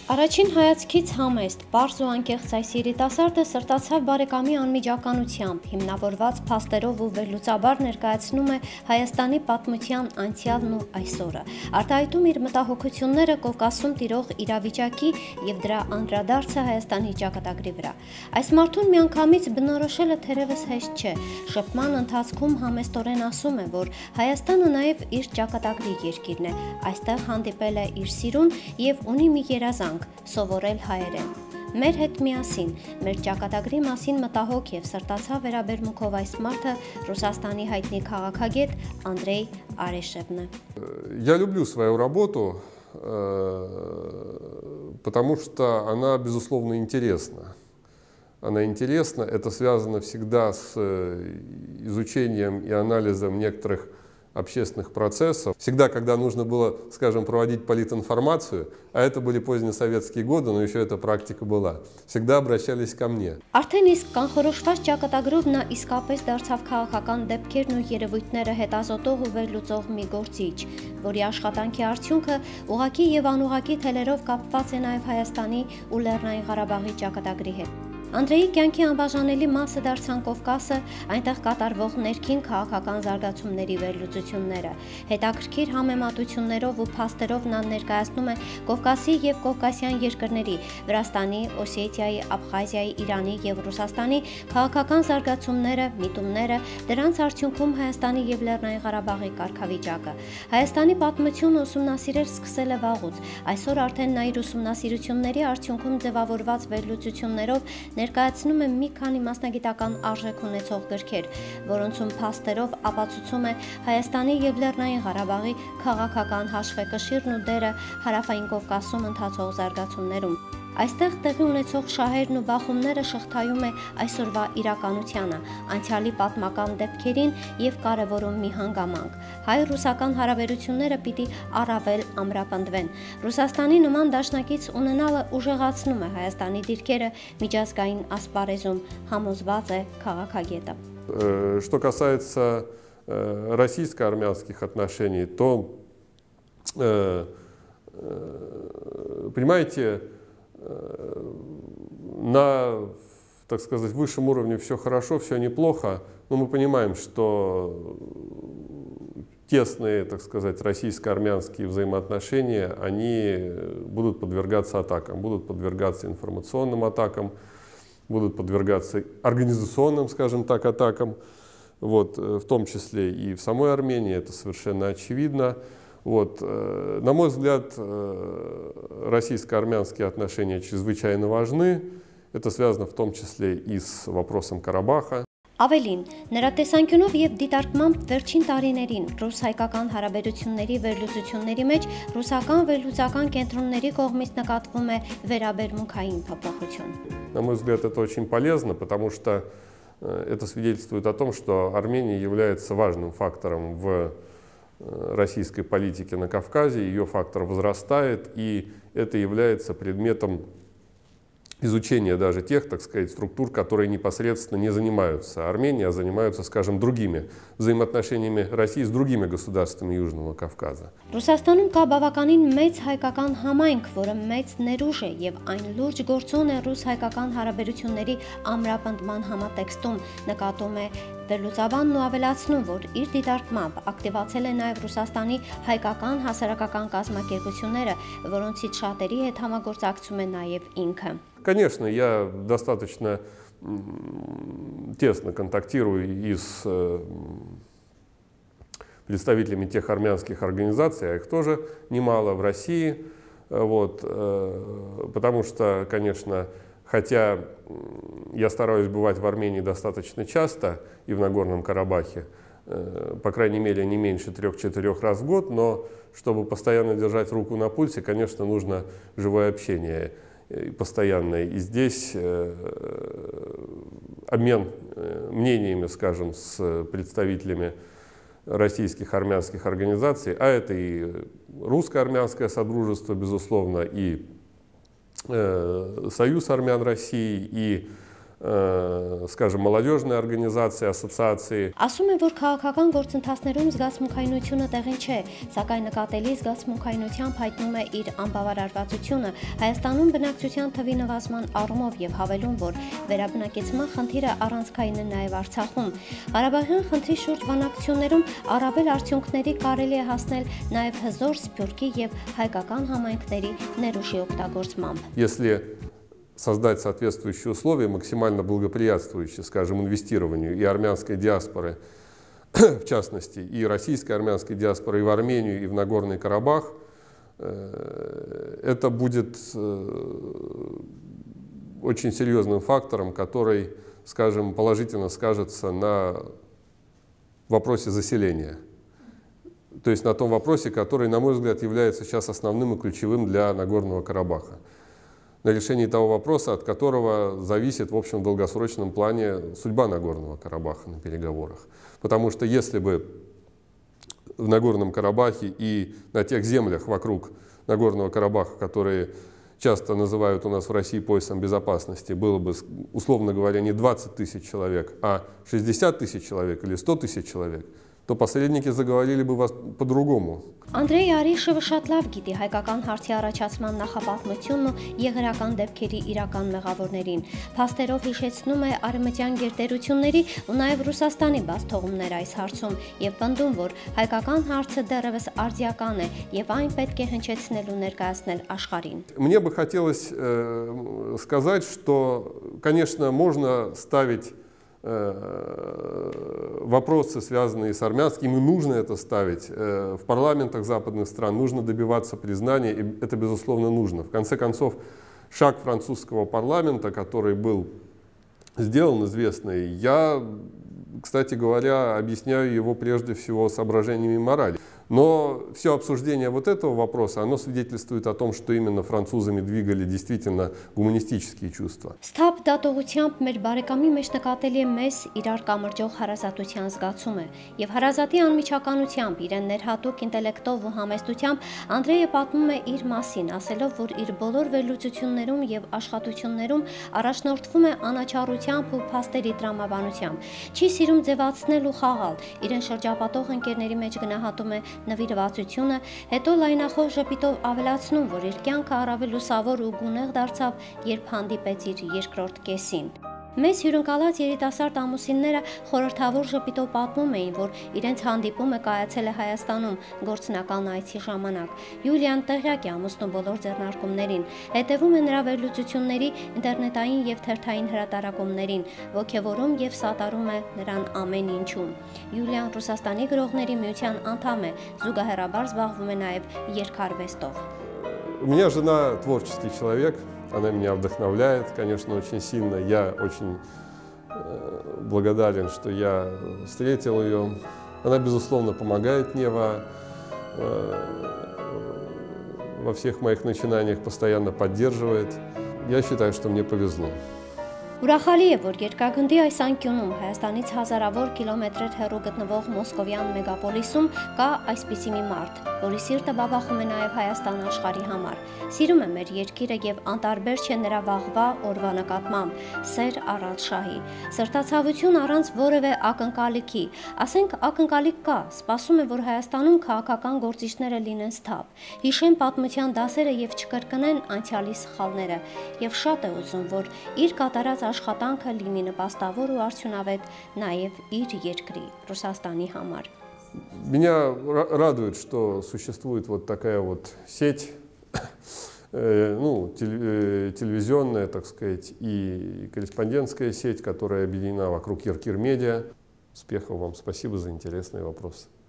Առաջին հայացքից համեստ, պարզ ու անկեղծ այս երիտասարդը սրտացավ բարեկամի անմիջականությամբ, հիմնավորված փաստերով ու վերլուծաբար ներկայացնում է Հայաստանի պատմության անցյալն ու այսօրը, արտահայտում իր մտահոգությունները Կովկասում տիրող իրավիճակի եւ դրա անդրադարձը Հայաստանի ճակատագրի վրա։ Այս մարդուն միանգամից բնորոշելը թերևս հեշտ չէ, շփման ընթացքում համեստորեն ասում է, որ Հայաստանը նաեւ իր ճակատագրի երկիրն է, այստեղ հանդիպել է իր սիրուն եւ ունի մի երազանք սովորել հայերեն։ Մեր հետ միասին, մեր ճակատագրի մասին մտահոգ եւ սրտացավ վերաբերմունքով այս մարդը Ռուսաստանի հայտնի քաղաքագետ Անդրեյ Արեշևն է։ Я люблю свою работу, потому что она, безусловно, интересна. Она интересна, это связано всегда с изучением и анализом некоторых общественных процессов. Всегда, когда нужно было, скажем, проводить политинформацию, а это были позднесоветские годы, но еще эта практика была, всегда обращались ко мне. Արդեն իսկ կանխորոշված ճակատագրով նա իսկապես դարձավ քաղաքական դեպքերն ու երևույթները հետազոտող ու վերլուծող մի գործիչ, որի աշխատանքի արդյունքը ուղղակի եւ անուղղակի թելերով կապված է նաեւ Հայաստանի ու Լեռնային Ղարաբաղի ճակատագրի հետ։ Անդրեյի կյանքի անբաժանելի մասը դարձան Կովկասը, այնտեղ կատարվող ներքին քաղաքական զարգացումների վերլուծությունները։ Հետաքրքիր համեմատություններով ու փաստերով նա ներկայացնում է Կովկասի եւ Կովկասյան երկրների՝ Վրաստանի, Օսեթիայի, Աբխազիայի, Իրանի եւ Ռուսաստանի քաղաքական զարգացումները, միտումները, դրանց արդյունքում Հայաստանի եւ Լեռնային Ղարաբաղի կարգավիճակը։ Հայաստանի պատմությունը ուսումնասիրել սկսել է վաղուց։ Այսօր արդեն նա իր ուսումնասիրությունների արդյունքում ձևավորված վերլուծություններով ներկայացնում է մի քանի մասնագիտական արժեք ունեցող գրքեր, որոնցում փաստերով ապացուցում է Հայաստանի եւ Լեռնային Ղարաբաղի քաղաքական հաշվեկշիռն ու դերը Հարավային Կովկասում ընթացող զարգացումներում։ Այստեղ տեղի ունեցող շահերն ու բախումները շղթայում է այսօրվա իրականությանը, անցյալի պատմական դեպքերին եւ կարևորում մի հանգամանք։ Հայ-ռուսական հարաբերությունները պիտի առավել ամրապնդվեն։ Ռուսաստանի նման դաշնակից ունենալը ուժեղացնում է Հայաստանի դիրքերը միջազգային ասպարեզում, համոզված է քաղաքագետը։ Что касается российско-армянских отношений, то, понимаете, на, так сказать, высшем уровне все хорошо, все неплохо, но мы понимаем, что тесные, так сказать, российско-армянские взаимоотношения, они будут подвергаться атакам, будут подвергаться информационным атакам, будут подвергаться организационным, скажем так, атакам, вот, в том числе и в самой Армении, это совершенно очевидно. Вот. На мой взгляд, российско-армянские отношения чрезвычайно важны. Это связано в том числе и с вопросом Карабаха. Ավելին, նրա տեսանկյունով եւ դիտարկմամբ վերջին տարիներին ռուս-հայկական հարաբերությունների վերլուծությունների մեջ ռուսական վերլուծական կենտրոնների կողմից նկատվում է վերաբերմունքային փոփոխություն։ На мой взгляд, это очень полезно, потому что это свидетельствует о том, что Армения является важным фактором в российской политики на Кавказе, ее фактор возрастает, и это является предметом изучения даже тех, так сказать, структур, которые непосредственно не занимаются Арменией, а занимаются, скажем, другими взаимоотношениями России с другими государствами Южного Кавказа. Ռուսաստանում կա բավականին մեծ հայկական համայնք, որը մեծ ներուժ է եւ այն լուրջ գործոն է ռուս-հայկական հարաբերությունների ամրապնդման համատեքստում, նկատում է վերլուծաբանն ու ավելացնում, որ իր դիտարկմամբ ակտիվացել է նաև Ռուսաստանի հայկական հասարակական կազմակերպությունները, որոնցից шатերի հետ համագործակցում է նաև ինքը։ Конечно, я достаточно тесно контактирую и с представителями тех армянских организаций, а их тоже немало в России, вот, потому что, конечно, хотя я стараюсь бывать в Армении достаточно часто и в Нагорном Карабахе, по крайней мере, не меньше 3-4 раз в год, но чтобы постоянно держать руку на пульсе, конечно, нужно живое общение постоянное. И здесь обмен мнениями, скажем, с представителями российских армянских организаций, а это и русско-армянское содружество, безусловно, и Союз армян России, и скажем, молодежные организации, ассоциации. Ասում է, որ քաղաքական գործընթացներում զգացմունքայնությունը տեղին չէ, սակայն նկատելի զգացմունքայնությամբ հայտնում է իր անբավարարվածությունը Հայաստանում բնակչության թվի նվազման առումով եւ հավելում, որ վերաբնակեցման խնդիրը առանցքային է նաեւ Արցախում։ Ղարաբաղյան խնդրի շուրջ բանակցություններում առավել արդյունքների կարելի է հասնել նաեւ հզոր Սփյուռքի եւ հայկական համայնքների ներուժի օգտագործմամբ։ Если создать соответствующие условия, максимально благоприятствующие, скажем, инвестированию и армянской диаспоры, в частности, и российской армянской диаспоры и в Армению, и в Нагорный Карабах, это будет очень серьезным фактором, который, скажем, положительно скажется на вопросе заселения. То есть на том вопросе, который, на мой взгляд, является сейчас основным и ключевым для Нагорного Карабаха. На решении того вопроса, от которого зависит, в общем, в долгосрочном плане судьба Нагорного Карабаха на переговорах. Потому что если бы в Нагорном Карабахе и на тех землях вокруг Нагорного Карабаха, которые часто называют у нас в России поясом безопасности, было бы, условно говоря, не 20 тысяч человек, а 60 тысяч человек или 100 тысяч человек, то посредники заговорили бы вас по-другому. Անդրեյ Արիշևը շատ լավ գիտի հայկական հարցի առաջացման նախապատմությունն ու եղերական դեպքերի իրական մեղավորներին։ Փաստերով հիշեցնում է արևմտյան գերտերությունների ու նաև Ռուսաստանի բաց թողումներ այս հարցում եւ պնդում, որ հայկական հարցը դեռևս արձիական է եւ այն պետք է հնչեցնել ու ներկայացնել աշխարհին։ Мне бы хотелось сказать, что, конечно, можно ставить вопросы, связанные с армянским, и нужно это ставить. В парламентах западных стран нужно добиваться признания, и это, безусловно, нужно. В конце концов, шаг французского парламента, который был сделан известный, я, кстати говоря, объясняю его прежде всего соображениями морали. Но все обсуждение вот этого вопроса, оно свидетельствует о том, что именно французами двигали действительно гуманистические чувства. Ստապ դատողությամբ մեր բարեկամի մեջ նկատելի է մեզ իրար կամրջող հարազատության զգացումը եւ հարազատի անմիջականությամբ իրեն ներհատուկ ինտելեկտով ու համեստությամբ Անդրեյը պատմում է իր մասին, ասելով, որ իր բոլոր վերլուծություններում եւ աշխատություններում առաջնորդվում է անաչառությամբ ու փաստերի տրամաբանությամբ։ Չի սիրում ձևացնել ու խաղալ, իրեն շրջապատող ընկերների մեջ գնահատում է նվիրվածությունը, հետո լայնախոհ ժպիտով ավելացնում, որ իր կյանքը առավել լուսավոր ու գունեղ դարձավ, երբ հանդիպեց իր երկրորդ կեսին։ Մեծ հյուրընկալած երիտասարդ ամուսինները խորհրդավոր ժպիտով պատմում էին, որ իրենց հանդիպումը կայացել է Հայաստանում գործնական այցի ժամանակ։ Յուլիան տեղյակ է ամուսնու բոլոր ձեռնարկումներին, հետևում է նրա վերլուծությունների, ինտերնետային եւ թերթային հրատարակումներին, ոգևորում եւ սատարում է նրան ամեն ինչում։ Յուլիան Ռուսաստանի գրողների միության անդամ է, զուգահեռաբար զբաղվում է նաեւ երգարվեստով։ У меня жена творческий человек. Она меня вдохновляет, конечно, очень сильно. Я очень благодарен, что я встретил ее. Она, безусловно, помогает мне во всех моих начинаниях, постоянно поддерживает. Я считаю, что мне повезло. Ուրախալի է, որ երկրագնդի այս անկյունում Հայաստանից հազարավոր կիլոմետրեր հեռու գտնվող Մոսկովյան մեգապոլիսում կա այսպիսի մի մարդ, որի սիրտը բաբախում է նաև Հայաստան աշխարհի համար։ Սիրում է մեր երկիրը եւ անտարբեր չէ նրա վաղվա օրվա նկատմամբ, սեր առանց շահի, սրտացավություն առանց որևէ ակնկալիքի, ասենք ակնկալիք կա, սպասում է, որ Հայաստանում քաղաքական գործիչները լինեն սթափ, հիշեն պատմության դասերը եւ չկրկնեն անցյալի սխալները, եւ շատ է ուզում, որ իր կատարած աշխատանքը լինի նպաստավոր ու արդյունավետ նաև իր երկրի Ռուսաստանի համար։ Меня радует, что существует вот такая вот сеть, телевизионная, так сказать, и корреспондентская сеть, которая объединена вокруг Иркир Медиа. Успехов вам, спасибо за интересные вопросы.